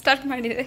Start ಮಾಡಿದೆ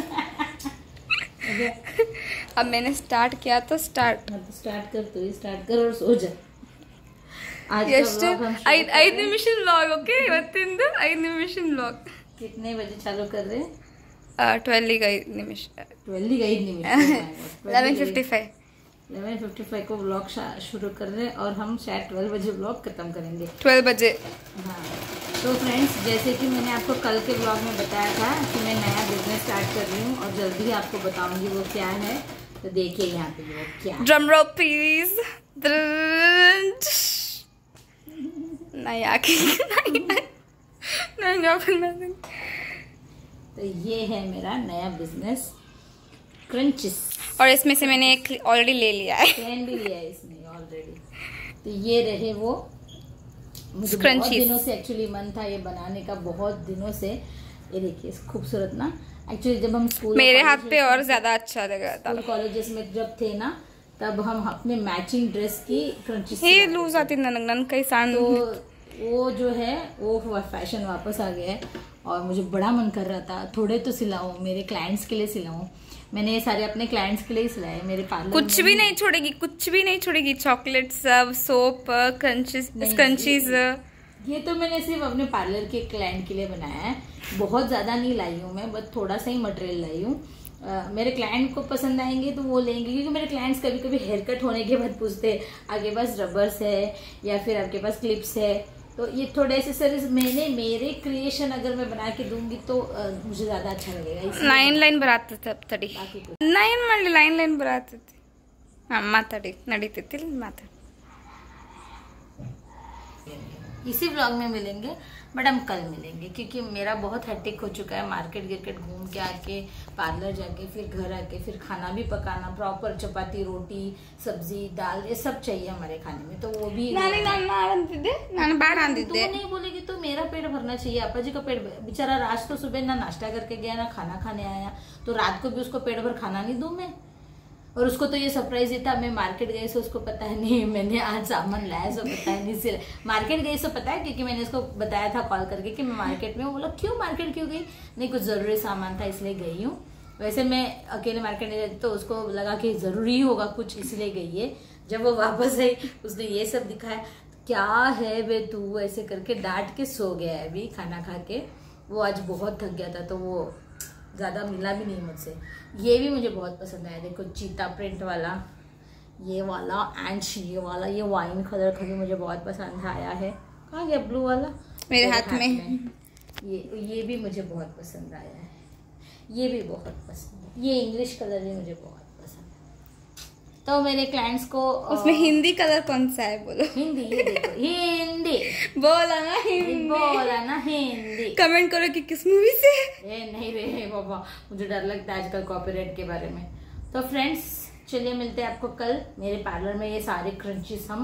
अब मैंने स्टार्ट किया तो स्टार्ट कर तो स्टार्ट कर और सो जा। आज ಎಷ್ಟು 5 ನಿಮಿಷದ ವ್ಲಾಗ್ ಓಕೆ ಇವತ್ತಿಂದು 5 ನಿಮಿಷದ ವ್ಲಾಗ್ कितने बजे चालू कर रहे हैं 12 ಗೆ 5 ನಿಮಿಷ 12 ಗೆ 5 निमिष 11:55 को व्लॉग शुरू कर रहे हैं और हम शायद 12 बजे व्लॉग खत्म करेंगे 12 बजे। हाँ तो फ्रेंड्स, जैसे कि मैंने आपको कल के व्लॉग में बताया था कि मैं नया बिजनेस स्टार्ट कर रही हूँ और जल्दी ही आपको बताऊंगी वो क्या है। तो देखिए यहाँ पे वो क्या, ड्रम रोल प्लीज। तो ये है मेरा नया बिजनेस क्रंचिस, और इसमें से मैंने एक ऑलरेडी ले लिया है, पेन भी लिया है इसमें ऑलरेडी। तो ये रहे वो, मुझे बहुत Scrunchies। दिनों से एक्चुअली मन था ये बनाने का, बहुत दिनों से। ये देखिए खूबसूरत ना, एक्चुअली जब हम स्कूल मेरे हाथ पे और ज्यादा अच्छा लग रहा था। कॉलेजेस में जब थे ना, तब हम अपने मैचिंग ड्रेस की क्रंचिस हे लूज आती नन कई सान। तो वो जो है वो फैशन वापस आ गया है और मुझे बड़ा मन कर रहा था थोड़े तो सिलाऊं, मेरे क्लाइंट्स के लिए सिलाऊं। मैंने ये सारे अपने क्लाइंट्स के लिए ही सिलाए, मेरे पार्लर कुछ भी नहीं छोड़ेगी, कुछ भी नहीं छोड़ेगी। चॉकलेट सब, सोप, क्रंचीज। ये तो मैंने सिर्फ अपने पार्लर के क्लाइंट के लिए बनाया है, बहुत ज्यादा नहीं लाई हूँ मैं, बस थोड़ा सा ही मटेरियल लाई हूँ। मेरे क्लाइंट को पसंद आएंगे तो वो लेंगे, क्योंकि मेरे क्लाइंट्स कभी कभी हेयर कट होने के बाद पूछते हैं आपके पास रबर्स है या फिर आपके पास क्लिप्स है। तो ये थोड़े एक्सेसरीज मैंने मेरे क्रिएशन अगर मैं बना के दूंगी तो मुझे ज्यादा अच्छा लगेगा। ಲೈನ್ ಬರಾತೈತಿ ತಡಿ, ಲೈನ್ ಮಾಡಿ ಲೈನ್ ಬರಾತೈತಿ। ಮಾತಾಡಿ ನಡೀತೈತಿ, ಮಾತಾಡಿ। इसी व्लॉग में मिलेंगे, बट हम कल मिलेंगे क्योंकि मेरा बहुत हेक्टिक हो चुका है। मार्केट गिरकेट घूम के आके, पार्लर जाके, फिर घर आके, फिर खाना भी पकाना, प्रॉपर चपाती, रोटी, सब्जी, दाल, ये सब चाहिए हमारे खाने में। तो वो भी ನಾನು ಬೇಡ ಅಂದಿದ್ದೆ। तू नहीं बोलेगी तो मेरा पेट भरना चाहिए, आपा जी का पेट। बेचारा रात को सुबह ना नाश्ता करके गया ना खाना खाने आया, तो रात को भी उसको पेट भर खाना नहीं दूं मैं। और उसको तो ये सरप्राइज ही था, मैं मार्केट गई सो उसको पता है नहीं मैंने आज सामान लाया, सो पता है नहीं सिला। मार्केट गई सो पता है, क्योंकि मैंने उसको बताया था कॉल करके कि मैं मार्केट में हूँ। बोला क्यों मार्केट क्यों गई? नहीं कुछ जरूरी सामान था इसलिए गई हूँ। वैसे मैं अकेले मार्केट नहीं जाती तो उसको लगा कि जरूरी होगा कुछ, इसलिए गई है। जब वो वापस आई उसने ये सब दिखाया, क्या है वे तू, ऐसे करके डांट के सो गया है अभी खाना खा के। वो आज बहुत थक गया था तो वो ज्यादा मिला भी नहीं मुझसे। ये भी मुझे बहुत पसंद आया, देखो चीता प्रिंट वाला, ये वाला एंड ये वाला, ये वाइन कलर का भी मुझे बहुत पसंद आया है। कहाँ गया ब्लू वाला? मेरे हाथ में। ये भी मुझे बहुत पसंद आया है, ये भी बहुत पसंद है। ये इंग्लिश कलर भी मुझे बहुत पसंद है। तो मेरे क्लाइंट्स को उसमें हिंदी कलर कौन सा है बोलो? हिंदी, ये देखो हिंदी बोला ना हिंदी, बोला ना हिंदी। कमेंट करो कि किस मूवी से। नहीं रे बाबा, मुझे डर लगता है आजकल कॉपीराइट के बारे में। तो फ्रेंड्स चलिए मिलते हैं आपको कल मेरे पार्लर में। ये सारे क्रंचीज हम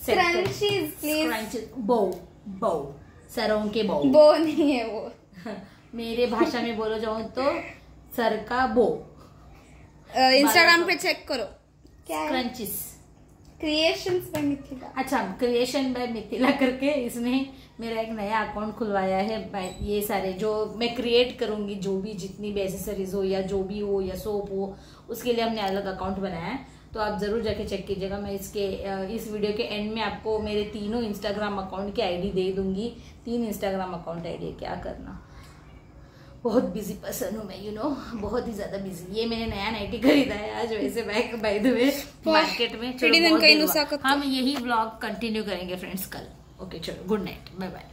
बो सरों के बो नहीं है वो मेरे भाषा में बोलो जाऊं तो सर का बो। इंस्टाग्राम पे चेक करो क्या है, क्रंचीज क्रिएशंस बाय मिथिला। अच्छा, क्रिएशन बाय मिथिला करके इसमें मेरा एक नया अकाउंट खुलवाया है। ये सारे जो मैं क्रिएट करूंगी, जो भी जितनी भी एसेसरीज हो या जो भी हो या सोप हो, उसके लिए हमने अलग अकाउंट बनाया है। तो आप जरूर जाके चेक कीजिएगा। मैं इस वीडियो के एंड में आपको मेरे तीनों इंस्टाग्राम अकाउंट की आईडी दे दूंगी। 3 इंस्टाग्राम अकाउंट आईडी, क्या करना। बहुत बिजी पर्सन हूँ मैं, बहुत ही ज्यादा बिजी। ये मैंने नया नाइटी खरीदा है आज, वैसे बाय द वे मार्केट में। हम यही व्लॉग कंटिन्यू करेंगे फ्रेंड्स कल। ओके चलो, good night, bye bye.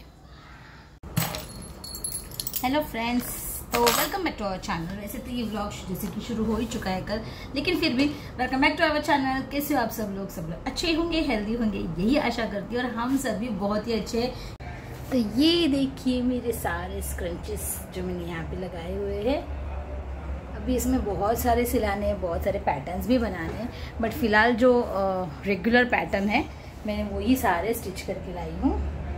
Hello friends, तो welcome back to our channel. वैसे तो ये व्लॉग जैसे कि शुरू हो ही चुका है कल, लेकिन फिर भी welcome back to our channel. कैसे हो आप सब लोग अच्छे होंगे, हेल्दी होंगे, यही आशा करती हूँ। और हम सभी बहुत ही अच्छे। तो ये देखिए मेरे सारे स्क्रंचेस जो मैंने यहाँ पे लगाए हुए हैं। अभी इसमें बहुत सारे सिलाने हैं, बहुत सारे पैटर्न्स भी बनाने हैं, बट फिलहाल जो रेगुलर पैटर्न है मैंने वही सारे स्टिच करके लाई हूँ।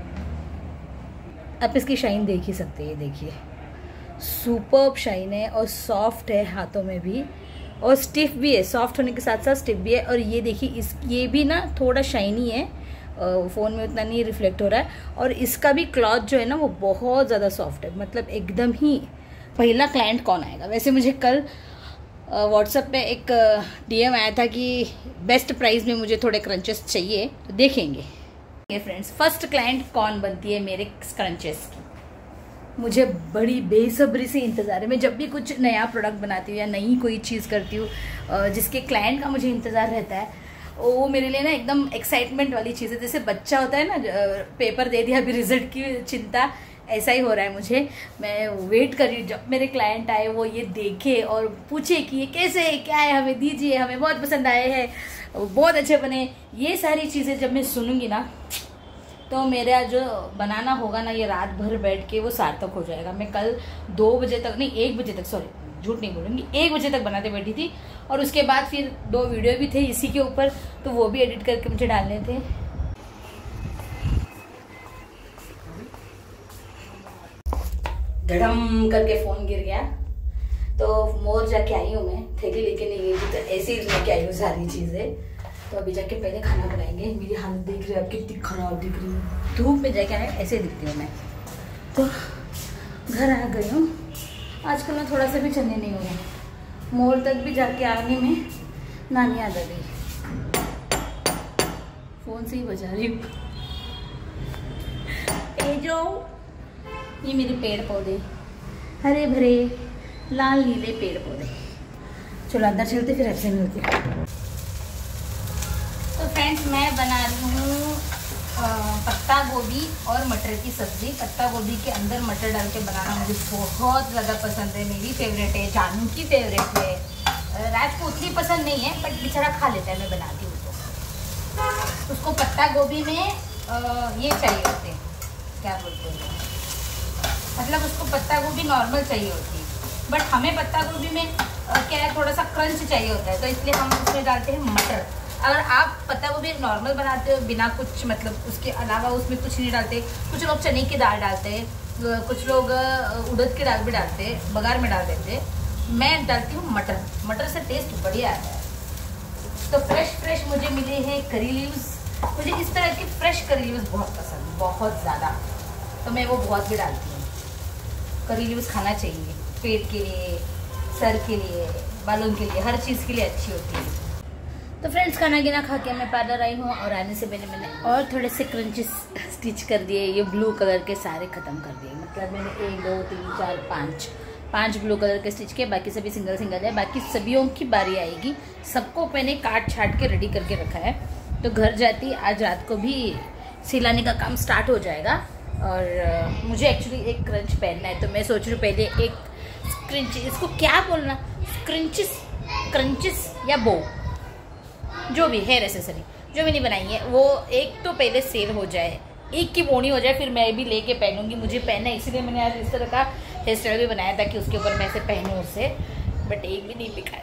आप इसकी शाइन देख ही सकते हैं, देखिए सुपर्ब शाइन है और सॉफ्ट है हाथों में भी, और स्टिफ भी है। सॉफ्ट होने के साथ साथ स्टिफ भी है। और ये देखिए ये भी ना थोड़ा शाइनी है, फ़ोन में उतना नहीं रिफ्लेक्ट हो रहा है। और इसका भी क्लॉथ जो है ना वो बहुत ज़्यादा सॉफ्ट है, मतलब एकदम ही पहला क्लाइंट कौन आएगा। वैसे मुझे कल व्हाट्सएप पे एक DM आया था कि बेस्ट प्राइस में मुझे थोड़े क्रंचेस चाहिए, तो देखेंगे ये फ्रेंड्स फर्स्ट क्लाइंट कौन बनती है मेरे क्रंचेस की। मुझे बड़ी बेसब्री से इंतज़ार है। मैं जब भी कुछ नया प्रोडक्ट बनाती हूँ या नई कोई चीज़ करती हूँ जिसके क्लाइंट का मुझे इंतज़ार रहता है, वो मेरे लिए ना एकदम एक्साइटमेंट वाली चीज़ है। जैसे बच्चा होता है ना, पेपर दे दिया अभी रिजल्ट की चिंता, ऐसा ही हो रहा है मुझे। मैं वेट कर रही हूँ जब मेरे क्लाइंट आए, वो ये देखे और पूछे कि ये कैसे है, क्या है, हमें दीजिए, हमें बहुत पसंद आए हैं, बहुत अच्छे बने। ये सारी चीज़ें जब मैं सुनूंगी ना, तो मेरा जो बनाना होगा ना, ये रात भर बैठ के वो सार्थक हो जाएगा। मैं कल 2 बजे तक नहीं 1 बजे तक, सॉरी झूठ नहीं बोलूँगी, 1 बजे तक बनाते बैठी थी। और उसके बाद फिर 2 वीडियो भी थे इसी के ऊपर, तो वो भी एडिट करके मुझे डालने थे। धड़म करके फ़ोन गिर गया, तो मोर जाके आई हूँ मैं, थैली लेके नहीं गई थी, तो ऐसे ही लेके आई हूँ सारी चीज़ें। तो अभी जाके पहले खाना बनाएंगे। मेरी हालत देख रही है अब कितनी खराब दिख रही है, धूप में जाके आए ऐसे दिखती हूँ मैं। तो घर आ गई हूँ। आजकल मैं थोड़ा सा भी चलने नहीं हो रहा, मॉल तक भी जाके आने में नानी आ गई। फ़ोन से ही बजा रही हूँ। जो ये मेरे पेड़ पौधे, हरे भरे लाल नीले पेड़ पौधे। चलो अंदर चलते फिर ऐसे मिलते। तो फ्रेंड्स मैं बना रही हूँ पत्ता गोभी और मटर की सब्ज़ी। पत्ता गोभी के अंदर मटर डाल के बनाना मुझे बहुत ज़्यादा पसंद है, मेरी फेवरेट है, जानू की फेवरेट है। राज को उतनी पसंद नहीं है बट बेचारा खा लेता है, मैं बनाती हूँ तो। उसको पत्ता गोभी में ये चाहिए होते हैं, क्या बोलते हैं, मतलब उसको पत्ता गोभी नॉर्मल चाहिए होती है, बट हमें पत्ता गोभी में क्या है, थोड़ा सा क्रंच चाहिए होता है, तो इसलिए हम उसमें डालते हैं मटर। अगर आप पत्ता गोभी नॉर्मल बनाते हो बिना कुछ मतलब उसके अलावा उसमें कुछ नहीं डालते, कुछ लोग चने की दाल डालते हैं, कुछ लोग उड़द की दाल भी डालते हैं, बघार में डाल देते हैं। मैं डालती हूँ मटर, मटर से टेस्ट बढ़िया आता है। तो फ्रेश मुझे मिले हैं करी लीव्स। मुझे इस तरह की फ्रेश करी लीव्स बहुत पसंद, बहुत ज़्यादा, तो मैं वो बहुत भी डालती हूँ। करी लीव्स खाना चाहिए, पेट के लिए, सर के लिए, बालों के लिए, हर चीज़ के लिए अच्छी होती है। तो फ्रेंड्स खाना गिना खा के मैं पार्लर आई हूँ, और आने से पहले मैंने और थोड़े से क्रंचेस स्टिच कर दिए। ये ब्लू कलर के सारे ख़त्म कर दिए, मतलब मैंने 1 2 3 4 5 ब्लू कलर के स्टिच किए, बाकी सभी सिंगल है। बाकी सभियों की बारी आएगी, सबको मैंने काट छाट के रेडी करके रखा है। तो घर जाती आज रात को भी सिलाने का काम स्टार्ट हो जाएगा। और मुझे एक्चुअली एक क्रंच पहनना है, तो मैं सोच रही हूँ पहले एक क्रंच, इसको क्या बोलना, क्रंचिस या बो, जो भी हेयर एसेसरी जो मैंने बनाई है वो एक तो पहले सेल हो जाए, एक की बोनी हो जाए, फिर मैं भी लेके पहनूंगी। मुझे पहनना है, इसीलिए मैंने आज इस तरह का हेयर स्टाइल भी बनाया था कि उसके ऊपर मैं ऐसे पहनूँ उससे, बट एक भी नहीं बिका।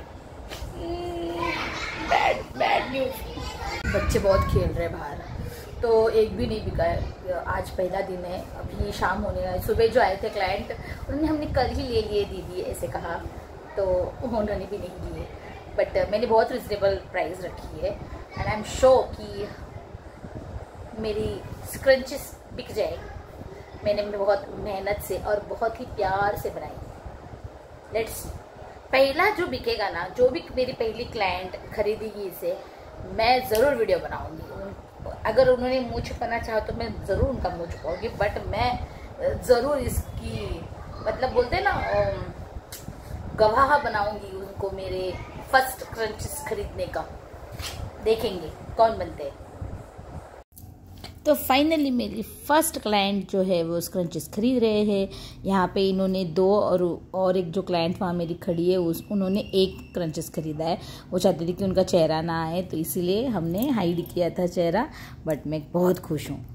Bad news. बच्चे बहुत खेल रहे बाहर, तो एक भी नहीं बिका है। आज पहला दिन है, अभी शाम होने वाली। सुबह जो आए थे क्लाइंट, उन्होंने हमने कल ही ले लिए दीदी ऐसे कहा, तो उन्होंने भी नहीं लिए, बट मैंने बहुत रिजनेबल प्राइस रखी है। एंड आई एम श्योर कि मेरी स्क्रंचेस बिक जाएगी। मैंने बहुत मेहनत से और बहुत ही प्यार से बनाई। लेट्स पहला जो बिकेगा ना, जो भी मेरी पहली क्लाइंट खरीदेगी इसे, मैं ज़रूर वीडियो बनाऊंगी। अगर उन्होंने मुँह छुपाना चाहा तो मैं ज़रूर उनका मुँह छुपाऊंगी, बट मैं ज़रूर इसकी मतलब बोलते हैं ना गवाह बनाऊंगी उनको मेरे फर्स्ट क्रंचेस खरीदने का। देखेंगे कौन बनते हैं। तो फाइनली मेरी फर्स्ट क्लाइंट जो है वो क्रंचेस खरीद रहे हैं। यहाँ पे इन्होंने 2 और एक जो क्लाइंट वहाँ मेरी खड़ी है उन्होंने 1 क्रंचेस खरीदा है। वो चाहते थे कि उनका चेहरा ना आए, तो इसीलिए हमने हाइड किया था चेहरा, बट मैं बहुत खुश हूँ।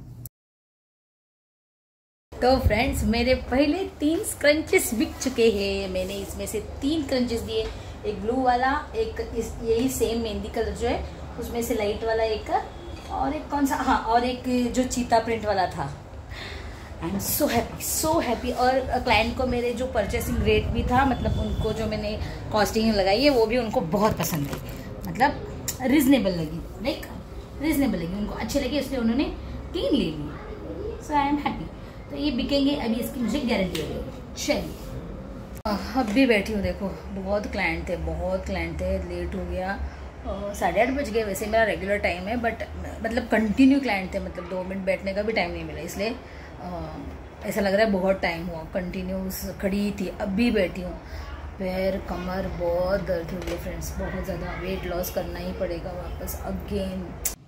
तो फ्रेंड्स मेरे पहले 3 क्रंचेस बिक चुके हैं। मैंने इसमें से 3 क्रंचेस दिए, एक ब्लू वाला, एक यही सेम मेहंदी कलर जो है उसमें से लाइट वाला एक, और एक कौन सा, हाँ, और एक जो चीता प्रिंट वाला था। I am so happy. और क्लाइंट को मेरे जो परचेसिंग रेट भी था, मतलब उनको जो मैंने कॉस्टिंग लगाई है वो भी उनको बहुत पसंद है, मतलब रिजनेबल लगी उनको, अच्छे लगे, इसलिए उन्होंने 3 ले लिए। So I am happy. तो ये बिकेंगे, अभी इसकी मुझे गारंटी हो गई। चलिए, अब भी बैठी हूँ, देखो बहुत क्लाइंट थे, लेट हो गया। 8:30 बज गए, वैसे मेरा रेगुलर टाइम है, बट मतलब कंटिन्यू क्लाइंट थे, मतलब 2 मिनट बैठने का भी टाइम नहीं मिला, इसलिए ऐसा लग रहा है बहुत टाइम हुआ। कंटिन्यूस खड़ी थी, अब भी बैठी हूँ। पैर कमर बहुत दर्द हो रही है फ्रेंड्स, बहुत ज़्यादा। वेट लॉस करना ही पड़ेगा वापस अगेन।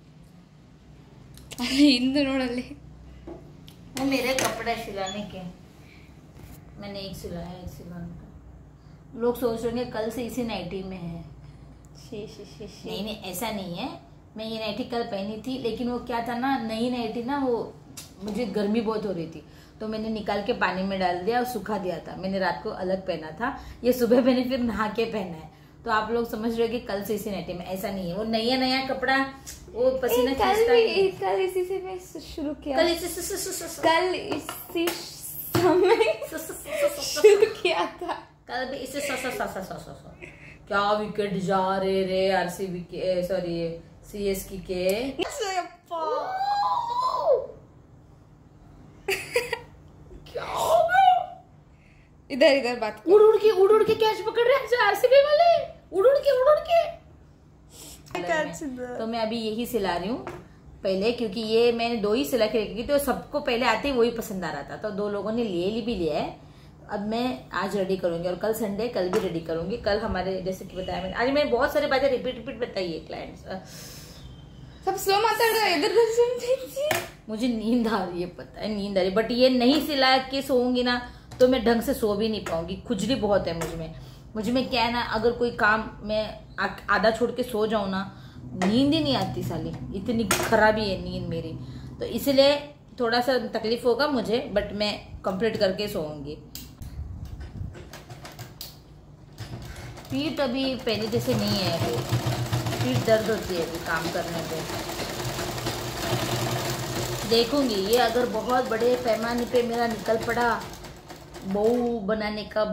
इंदु नोडली वो मेरे कपड़े सिलाने के, मैंने एक सिलाया, एक सिलाने का। लोग सोच रहे होंगे कल से इसी नाइटी में है। नहीं, ऐसा नहीं है। मैं ये नाइटी कल पहनी थी, लेकिन वो क्या था ना, नई नाइटी ना, वो मुझे गर्मी बहुत हो रही थी, तो मैंने निकाल के पानी में डाल दिया और सुखा दिया था। मैंने रात को अलग पहना था, ये सुबह मैंने फिर नहा के पहना है। तो आप लोग समझ रहे हो कि कल से इसी नाइटी में, ऐसा नहीं है। वो नया कपड़ा, वो पसीना कल इसी से मैं शुरू किया, कल इसी समय शुरू किया था। कल भी इसे क्या विकेट जा रहे रे आरसीबी के, सॉरी सीएसके के। क्या हो गया? इधर बात उड़ के कैच पकड़ रहे हैं आरसीबी वाले, उड़ के तो मैं अभी यही सिला रही हूँ पहले, क्योंकि ये मैंने 2 ही सिला के रखी, तो सबको पहले आते ही वही पसंद आ रहा था, तो 2 लोगों ने भी लिया है। अब मैं आज रेडी करूंगी, और कल संडे, कल भी रेडी करूंगी। कल हमारे, जैसे कि बताया मैंने, आज मैंने बहुत सारी बातें रिपीट बताई है क्लाइंट्स। सब स्लो इधर मुझे नींद आ रही है, पता है नींद आ रही है, बट ये नहीं सिला के सोऊंगी ना तो मैं ढंग से सो भी नहीं पाऊंगी। खुजली बहुत है मुझ में क्या है ना, अगर कोई काम मैं आधा छोड़ के सो जाऊं ना, नींद ही नहीं आती साली, इतनी खराबी है नींद मेरी। तो इसलिए थोड़ा सा तकलीफ होगा मुझे, बट मैं कंप्लीट करके सोऊंगी। पीठ अभी पहले जैसे नहीं है, अभी पीठ दर्द होती है अभी काम करने पे। देखूंगी ये अगर बहुत बड़े पैमाने पे मेरा निकल पड़ा बहू बनाने का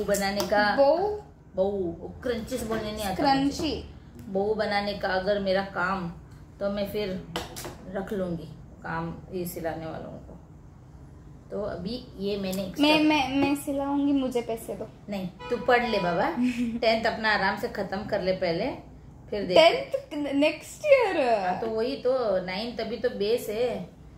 क्रंचीस बोलने नहीं आता, क्रंची बहू बनाने का अगर मेरा काम, तो मैं फिर रख लूंगी काम ये सिलाने वालों को। तो अभी ये मैं सिलाऊंगी, मुझे पैसे दो। नहीं, तू पढ़ ले बाबा 10th अपना आराम से खत्म कर ले पहले, फिर देख 10th नेक्स्ट ईयर। तो वही तो 9th अभी तो बेस है,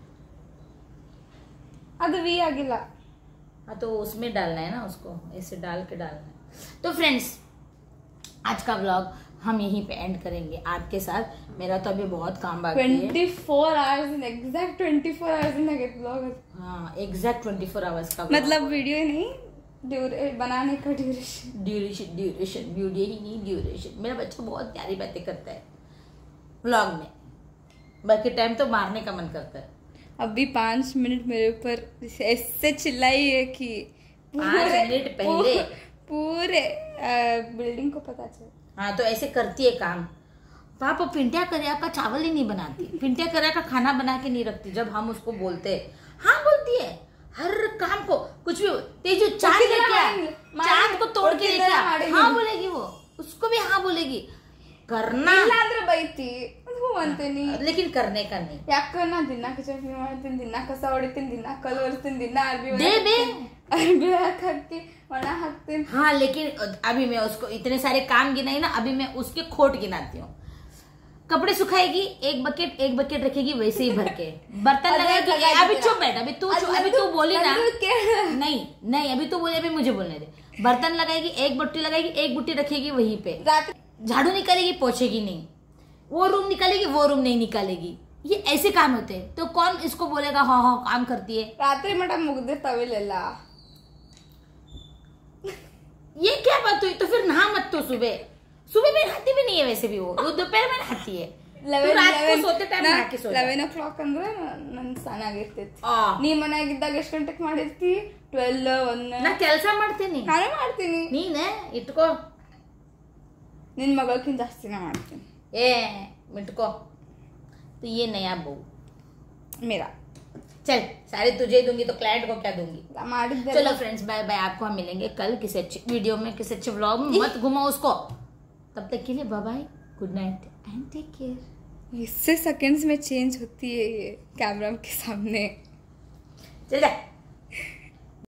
अभी आगिला। हाँ तो उसमें डालना है ना, उसको ऐसे डाल के डालना है। तो फ्रेंड्स आज का व्लॉग हम यहीं पे एंड करेंगे आपके साथ। मेरा तो अभी बहुत काम बाकी है। 24 hours in exact 24 hours in vlog. हाँ एग्जैक्ट 24 आवर्स का, मतलब वीडियो नहीं, बनाने का ड्यूरेशन वीडियो ही नहीं, ड्यूरेशन। मेरा बच्चा बहुत प्यारी बातें करता है व्लॉग में, बाकी टाइम तो मारने का मन करता है। अभी 5 मिनट मेरे ऊपर ऐसे चिल्लाई है कि 5 मिनट पहले पूरे बिल्डिंग को पता चला। हाँ तो ऐसे करती है काम। पापा पिंटिया करिया का चावल ही नहीं बनाती, पिंटिया करिया का खाना बना के नहीं रखती। जब हम उसको बोलते हाँ बोलती है हर काम को, कुछ भी। तेजू चांद लेके आ, चांद को तोड़ के लेके आ, हाँ बोलेगी वो, उसको भी हाँ बोलेगी। करना ಬೈತಿ ಅಂತೀನಿ, लेकिन करने का नहीं। ಯಾಕ ನಾ ದಿನ ಚಟ್ನಿ ಮಾಡ್ತೀನಿ, ದಿನ ಕಸ ಹೊಡಿತೀನಿ, ದಿನ ಕಲ್ಲು ಒರೆಸ್ತೀನಿ, ದಿನ ಅರ್ಬಿ ಹಾಕಿ ಒಣ ಹಾಕ್ತೀನಿ। हाँ लेकिन अभी मैं उसको इतने सारे काम गिनाई ना, अभी मैं उसके खोट गिनाती हूँ। कपड़े सुखाएगी, एक बकेट रखेगी वैसे ही भर के, बर्तन लगाएगी। अभी चुप बैठ, अभी तू बोली ना, नहीं अभी तू बोली, अभी मुझे बोलने दे। बर्तन लगाएगी, एक बुट्टी लगाएगी, एक बुट्टी रखेगी वहीं पे, झाड़ू निकालेगी, पोछेगी नहीं, वो रूम निकालेगी, वो रूम नहीं निकालेगी। ये ऐसे काम होते हैं, तो कौन इसको बोलेगा हाँ हाँ काम करती है। रात्रि मट मुग्दे तवेलेला, ये क्या बात हुई? तो फिर नहा मत, तो सुबह में नहाती भी नहीं है, वैसे भी वो दोपहर में नहाती है। 11 o'clock ಅಂದ್ರೆ ನನ್ ಸ್ನಾನ ಆಗಿರ್ತೈತಿ। ನೀ ಮನೆಯಾಗಿದ್ದಾಗ ಎಷ್ಟು ಗಂಟೆಗೆ ಮಾಡಿರ್ತಿ? 12 1 ನಾ ಕೆಲಸ ಮಾಡ್ತೀನಿ, ನಾನು ಮಾಡ್ತೀನಿ, ನೀನೆ ಇಟ್ಕೋ, ನಿನ್ ಮಗಳಕ್ಕಿಂತ ಜಾಸ್ತಿನೇ ಮಾಡ್ತೀನಿ। ए मिटको, तो ये नया बहू मेरा। चल सारे तुझे दूंगी तो क्लाइंट को क्या दूंगी? चलो फ्रेंड्स बाय बाय, आपको हम मिलेंगे कल किसी अच्छी वीडियो में, किसी अच्छे व्लॉग में। मत घुमाओ उसको, तब तक के लिए bye bye, good night and take care. इससे सेकंड्स में चेंज होती है ये कैमरा के सामने। चल जा।